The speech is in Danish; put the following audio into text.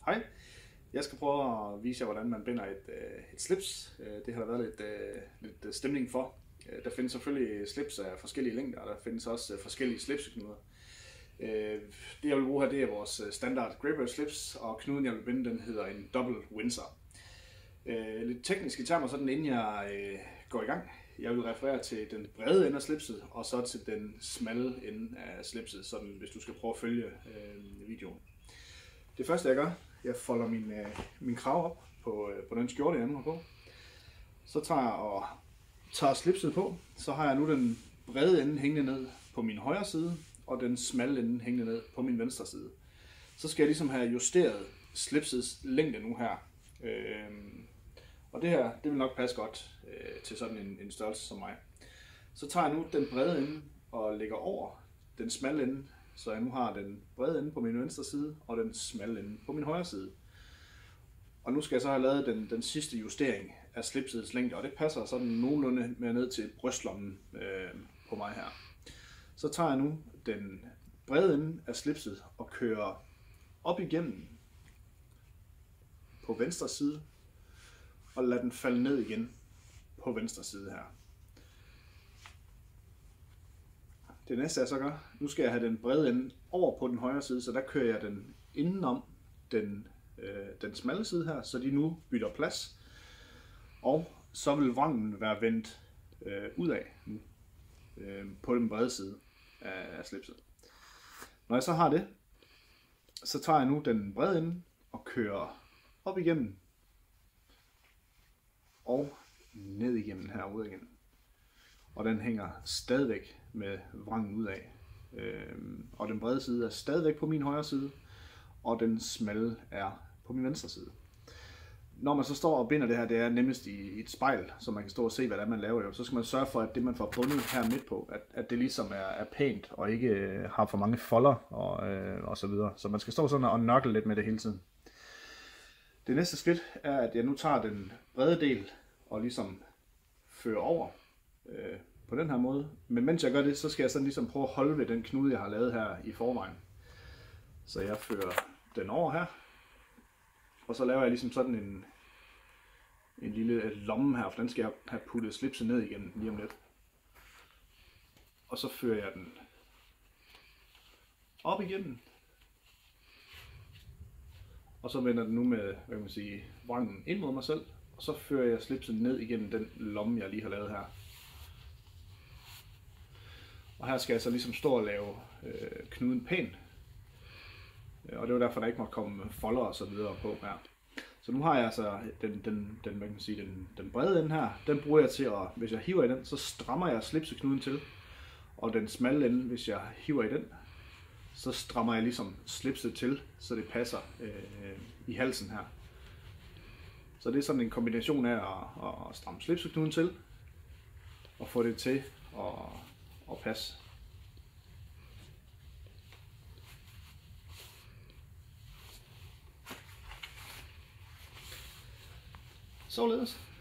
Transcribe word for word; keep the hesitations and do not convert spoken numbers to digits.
Hej, jeg skal prøve at vise jer, hvordan man binder et, et slips. Det har der været lidt, lidt stemning for. Der findes selvfølgelig slips af forskellige længder, og der findes også forskellige slipseknuder. Det jeg vil bruge her, det er vores standard Greybeard slips, og knuden jeg vil binde, den hedder en Double Windsor. Lidt tekniske termer, sådan inden jeg går i gang. Jeg vil referere til den brede ende af slipset, og så til den smalle ende af slipset, sådan hvis du skal prøve at følge øh, videoen. Det første jeg gør, jeg folder min, øh, min krav op på, øh, på den skjorte, jeg nu har på. Så tager jeg og tager slipset på. Så har jeg nu den brede ende hængende ned på min højre side, og den smalle ende hængende ned på min venstre side. Så skal jeg ligesom have justeret slipsets længde nu her. Øh, Og det her, det vil nok passe godt øh, til sådan en, en størrelse som mig. Så tager jeg nu den brede ende og lægger over den smalle ende, så jeg nu har den brede ende på min venstre side og den smalle ende på min højre side. Og nu skal jeg så have lavet den, den sidste justering af slipsets længde, og det passer sådan nogenlunde med ned til brystlommen øh, på mig her. Så tager jeg nu den brede ende af slipset og kører op igennem på venstre side, og lad den falde ned igen på venstre side her. Det næste jeg så gør, nu skal jeg have den brede ende over på den højre side, så der kører jeg den indenom den, øh, den smalle side her, så de nu bytter plads. Og så vil vrangen være vendt øh, ud af nu, øh, på den brede side af, af slipset. Når jeg så har det, så tager jeg nu den brede ende og kører op igennem og ned igennem herude igen. Og den hænger stadigvæk med vrangen ud af. Øhm, og den brede side er stadigvæk på min højre side, og den smalle er på min venstre side. Når man så står og binder det her, det er nemmest i, i et spejl, så man kan stå og se, hvad det er, man laver. Jo. Så skal man sørge for, at det man får bundet her midt på, at, at det ligesom er, er pænt, og ikke øh, har for mange folder og, øh, og så videre. Så man skal stå sådan og nørkle lidt med det hele tiden. Det næste skridt er, at jeg nu tager den brede del og ligesom fører over øh, på den her måde. Men mens jeg gør det, så skal jeg sådan ligesom prøve at holde ved den knude, jeg har lavet her i forvejen. Så jeg fører den over her, og så laver jeg ligesom sådan en, en lille lomme her, for den skal jeg have puttet slipset ned igen lige om lidt. Og så fører jeg den op igennem. Og så vender den nu med, hvad kan man sige, vrangen ind mod mig selv. Og så fører jeg slipset ned igennem den lomme, jeg lige har lavet her. Og her skal jeg så ligesom stå og lave øh, knuden pæn. Og det var derfor, der ikke måtte komme folder og så videre på her. Så nu har jeg altså den, den, den, hvad kan man sige, den, den brede ende her. Den bruger jeg til at, hvis jeg hiver i den, så strammer jeg slipseknuden til. Og den smalle ende, hvis jeg hiver i den, så strammer jeg ligesom slipset til, så det passer øh, i halsen her. Så det er sådan en kombination af at, at stramme slipseknuden til, og få det til at, at passe. Således.